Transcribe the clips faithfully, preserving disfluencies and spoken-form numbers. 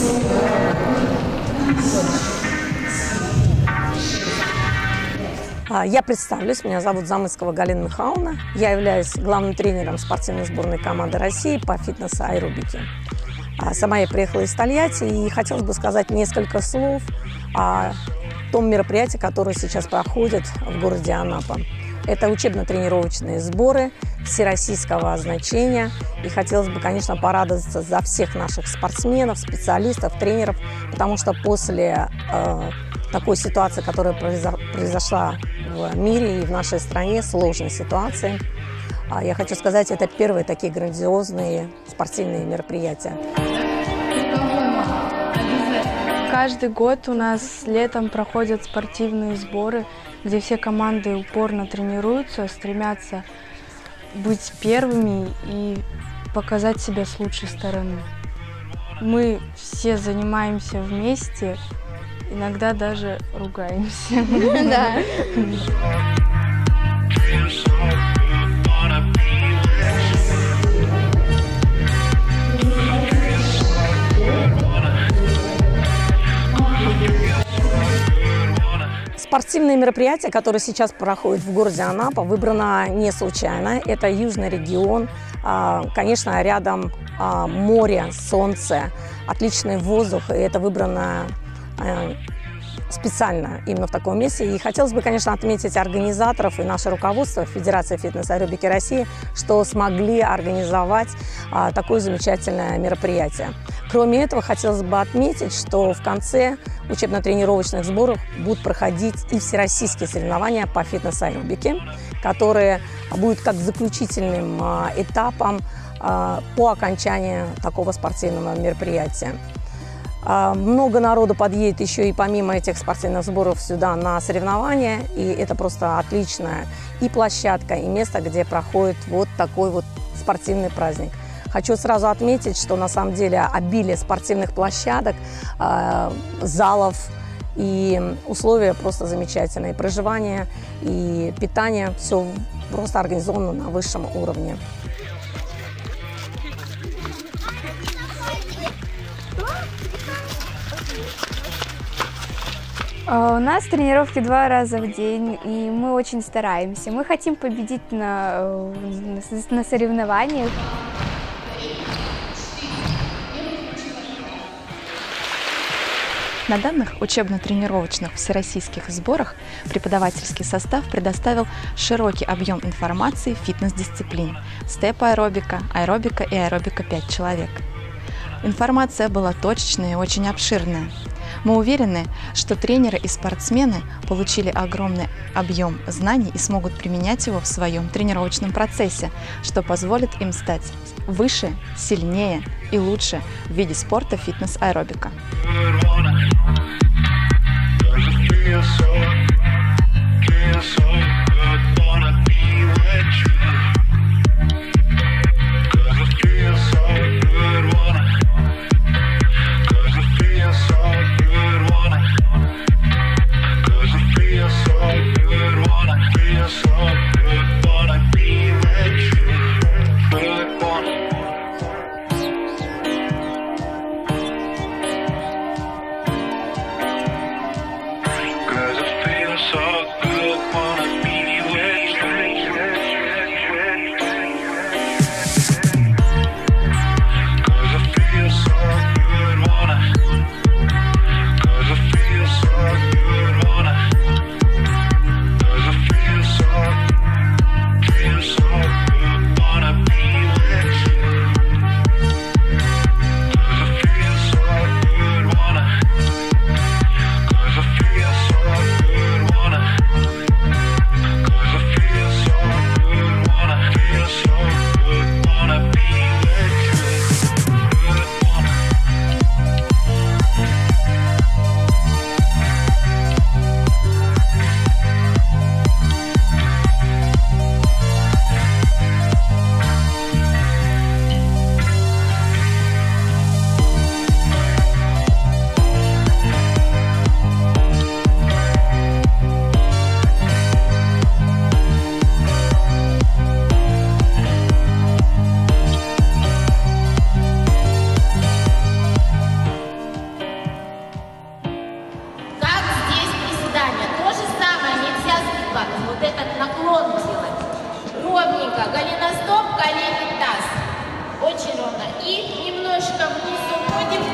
Я представлюсь, меня зовут Замыцкова Галина Михайловна. Я являюсь главным тренером спортивной сборной команды России по фитнес-аэробике. Сама я приехала из Тольятти и хотелось бы сказать несколько слов о том мероприятии, которое сейчас проходит в городе Анапа. Это учебно-тренировочные сборы всероссийского значения. И хотелось бы, конечно, порадоваться за всех наших спортсменов, специалистов, тренеров, потому что после э, такой ситуации, которая произошла в мире и в нашей стране, сложной ситуации, я хочу сказать, это первые такие грандиозные спортивные мероприятия. Каждый год у нас летом проходят спортивные сборы, где все команды упорно тренируются, стремятся быть первыми и показать себя с лучшей стороны. Мы все занимаемся вместе, иногда даже ругаемся. Да. Спортивные мероприятия, которые сейчас проходят в городе Анапа, выбрано не случайно. Это южный регион, конечно, рядом море, солнце, отличный воздух, и это выбрано специально именно в таком месте. И хотелось бы, конечно, отметить организаторов и наше руководство Федерации фитнес-аэробики России, что смогли организовать а, такое замечательное мероприятие. Кроме этого, хотелось бы отметить, что в конце учебно-тренировочных сборов будут проходить и всероссийские соревнования по фитнес-аэробике, которые будут как заключительным а, этапом а, по окончании такого спортивного мероприятия. Много народу подъедет еще и помимо этих спортивных сборов сюда на соревнования. И это просто отличная и площадка, и место, где проходит вот такой вот спортивный праздник. Хочу сразу отметить, что на самом деле обилие спортивных площадок, залов и условия просто замечательные. Проживание и питание, все просто организовано на высшем уровне. У нас тренировки два раза в день, и мы очень стараемся. Мы хотим победить на, на соревнованиях. На данных учебно-тренировочных всероссийских сборах преподавательский состав предоставил широкий объем информации фитнес-дисциплин: степ-аэробика, аэробика и аэробика пять человек. Информация была точечная и очень обширная. Мы уверены, что тренеры и спортсмены получили огромный объем знаний и смогут применять его в своем тренировочном процессе, что позволит им стать выше, сильнее и лучше в виде спорта фитнес-аэробика. этот наклон делать. Ровненько, голеностоп, колени, таз. Очень ровно. И немножко вниз уходим.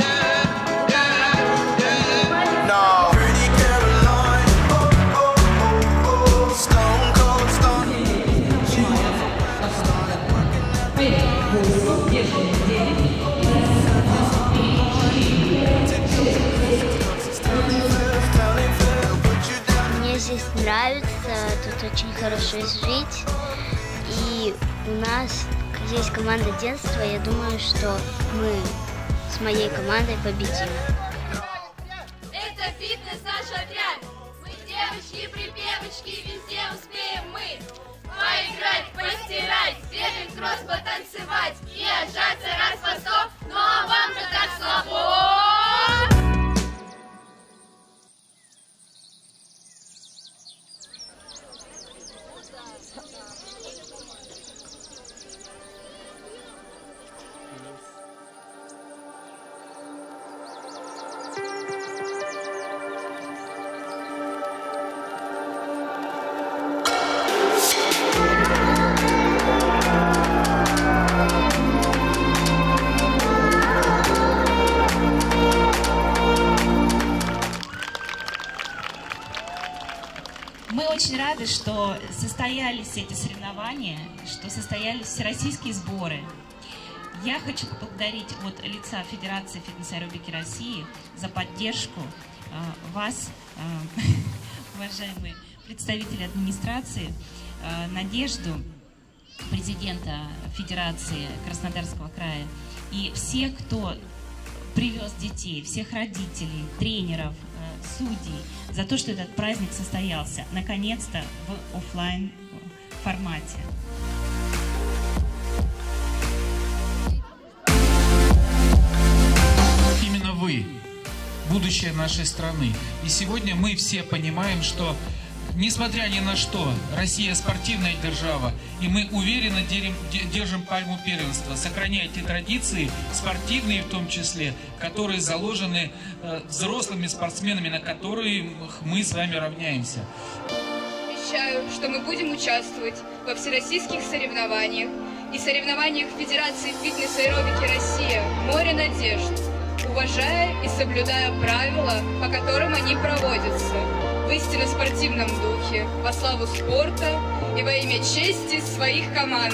Мне здесь нравится, тут очень хорошо жить. И у нас здесь команда детства. Я думаю, что мы с моей командой победим. Это фитнес наш отряд. Мы девочки-припевочки, везде успеем мы. Поиграть, постирать, бегать, кросс потанцевать и отжаться раз по сто. Ну а вам-то так слабо! Мы очень рады, что состоялись эти соревнования, что состоялись всероссийские сборы. Я хочу поблагодарить от лица Федерации фитнес-аэробики России за поддержку э, вас, э, уважаемые представители администрации, э, Надежду, президента Федерации Краснодарского края, и всех, кто привез детей, всех родителей, тренеров, судей, за то, что этот праздник состоялся, наконец-то, в офлайн формате. Именно вы – будущее нашей страны. И сегодня мы все понимаем, что, несмотря ни на что, Россия спортивная держава, и мы уверенно держим, держим пальму первенства, сохраняя те традиции, спортивные в том числе, которые заложены э, взрослыми спортсменами, на которые мы с вами равняемся. Обещаю, что мы будем участвовать во всероссийских соревнованиях и соревнованиях Федерации фитнес-аэробики «Россия» «Море надежд», уважая и соблюдая правила, по которым они проводятся, в истинно спортивном духе, во славу спорта и во имя чести своих команд.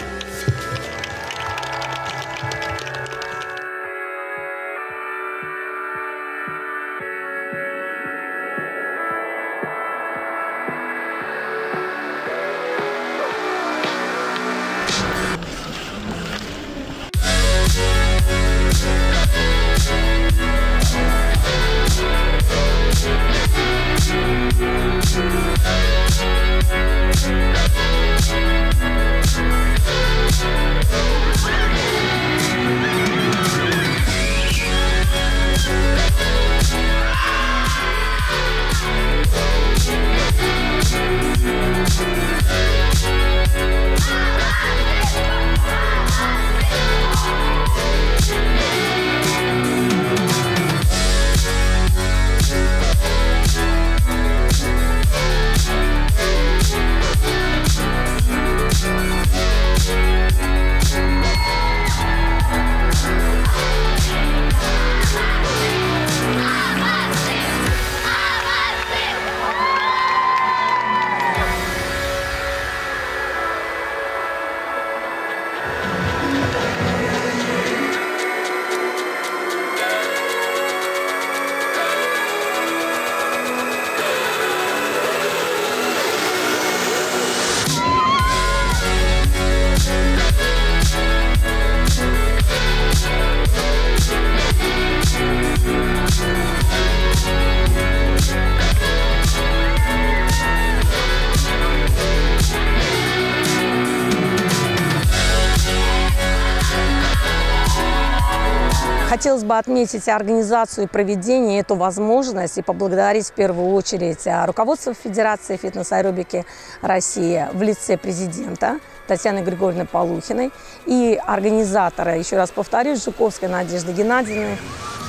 Хотелось бы отметить организацию и проведение, эту возможность и поблагодарить в первую очередь руководство Федерации фитнес-аэробики России в лице президента Татьяны Григорьевны Полухиной и организатора, еще раз повторюсь, Жуковской Надежды Геннадьевны,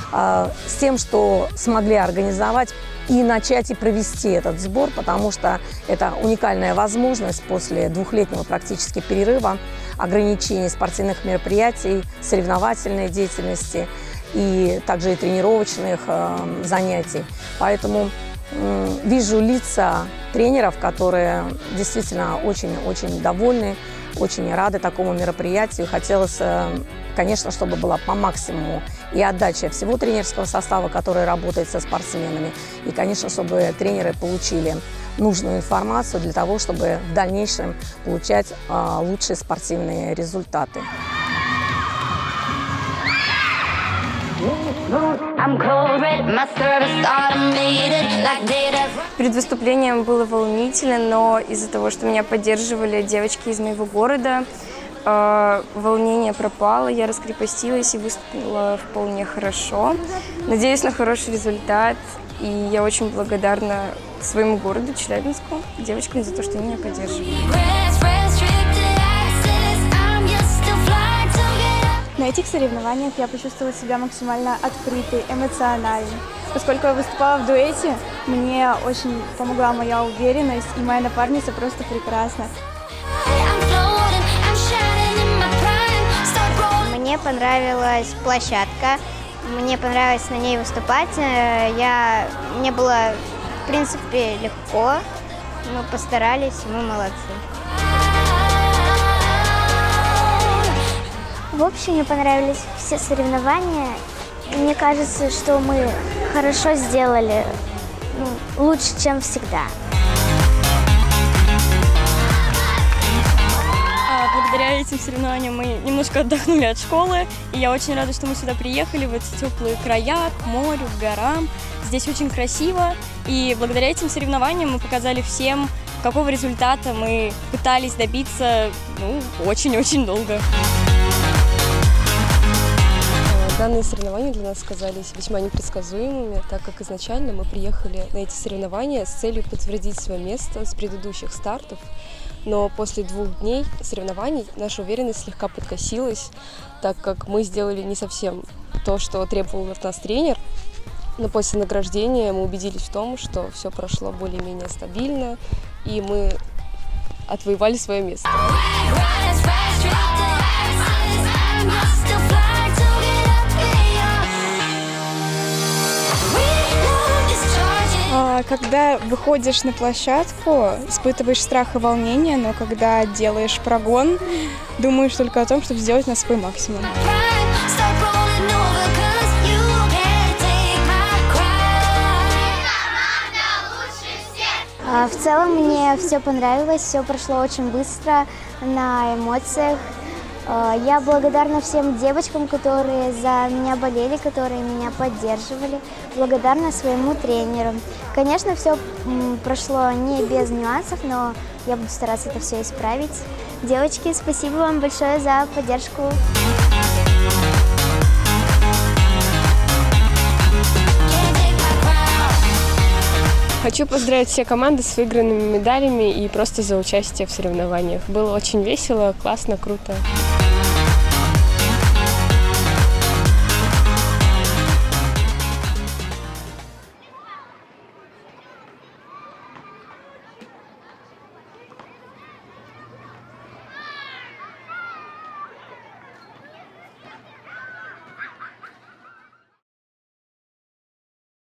с тем, что смогли организовать и начать и провести этот сбор, потому что это уникальная возможность после двухлетнего практически перерыва, ограничений спортивных мероприятий, соревновательной деятельности и также и тренировочных э, занятий. Поэтому э, вижу лица тренеров, которые действительно очень-очень довольны, очень рады такому мероприятию. Хотелось, э, конечно, чтобы была по максимуму и отдача всего тренерского состава, который работает со спортсменами, и, конечно, чтобы тренеры получили нужную информацию для того, чтобы в дальнейшем получать э, лучшие спортивные результаты. Перед выступлением было волнительно, но из-за того, что меня поддерживали девочки из моего города, э, волнение пропало, я раскрепостилась и выступила вполне хорошо. Надеюсь на хороший результат, и я очень благодарна своему городу, Челябинску, девочкам за то, что они меня поддерживают. На этих соревнованиях я почувствовала себя максимально открытой, эмоциональной. Поскольку я выступала в дуэте, мне очень помогла моя уверенность, и моя напарница просто прекрасна. Мне понравилась площадка, мне понравилось на ней выступать. Я, мне было, в принципе, легко, мы постарались, мы молодцы. В общем, мне понравились все соревнования. И мне кажется, что мы хорошо сделали, ну, лучше, чем всегда. Благодаря этим соревнованиям мы немножко отдохнули от школы. И я очень рада, что мы сюда приехали, в эти теплые края, к морю, к горам. Здесь очень красиво. И благодаря этим соревнованиям мы показали всем, какого результата мы пытались добиться, ну, очень-очень долго. Данные соревнования для нас оказались весьма непредсказуемыми, так как изначально мы приехали на эти соревнования с целью подтвердить свое место с предыдущих стартов. Но после двух дней соревнований наша уверенность слегка подкосилась, так как мы сделали не совсем то, что требовал от нас тренер. Но после награждения мы убедились в том, что все прошло более-менее стабильно, и мы отвоевали свое место. Когда выходишь на площадку, испытываешь страх и волнение, но когда делаешь прогон, думаешь только о том, чтобы сделать на свой максимум. В целом мне все понравилось, все прошло очень быстро, на эмоциях. Я благодарна всем девочкам, которые за меня болели, которые меня поддерживали. Благодарна своему тренеру. Конечно, все прошло не без нюансов, но я буду стараться это все исправить. Девочки, спасибо вам большое за поддержку. Хочу поздравить все команды с выигранными медалями и просто за участие в соревнованиях. Было очень весело, классно, круто.